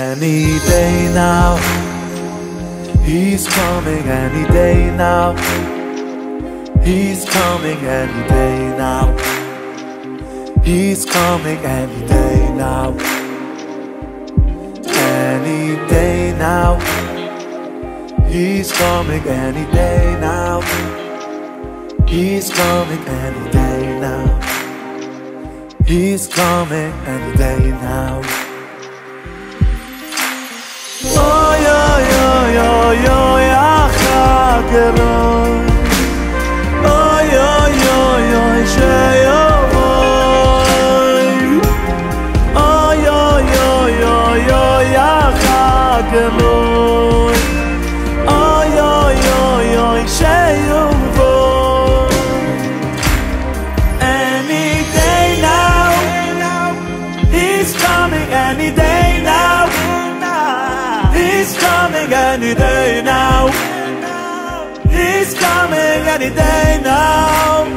Any day now, He's coming any day now. He's coming any day now. He's coming any day now. Any day now. He's coming any day now. He's coming any day now. He's coming any day now. Oh yo yo yo yo ya Chag Eloi. Oh yo yo yo she'yovoi. Oh yo yo yo yo ya Chag Eloi. Oh yo yo yo she'yovoi. Any day now, He's coming any day now. He's coming any day now. He's coming any day now.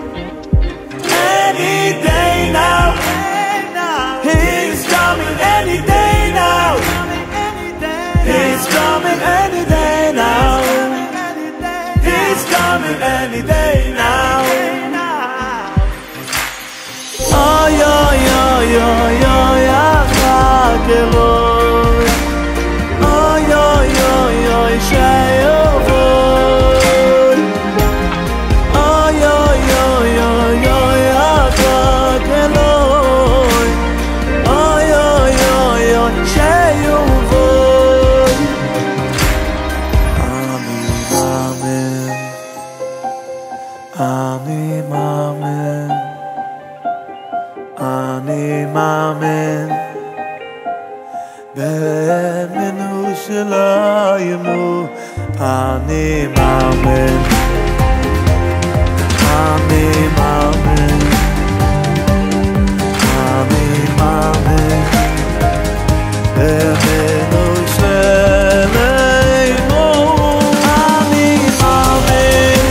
Any day now. He's coming any day now. He's coming any day now. He's coming any day now. Oh yo yo yo yo ya Chag Eloi. Oh yo yo yo she'yovoi. Oh yo yo yo yo ya Chag Eloi. Oh yo yo yo she'yovoi. Ani mamen. Ani mamen. Be'emenu shelayemu. Ani mamen. Ani mamen. Ani mamen. Be'emenu shelayemu. Ani mamen.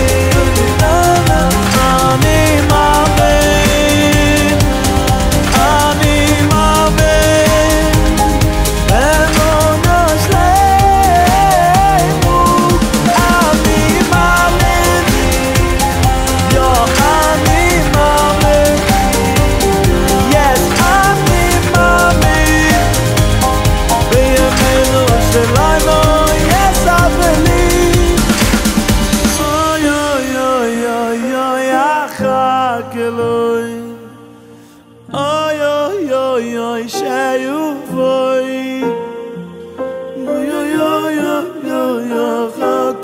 Ani mamen. Ani mamen. Be'emenu shelayemu. Ani mamen. Yo, ani mamen. Yes, ani mamen. Be'emenu shelayemu. Yes, I believe. Oh yo yo yo yo ya Chag Eloi. Oh yo yo yo she'yovoi. Oh yo yo yo yo ya Chag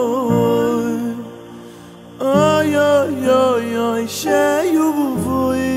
Eloi. Oh yo yo yo she'yovoi.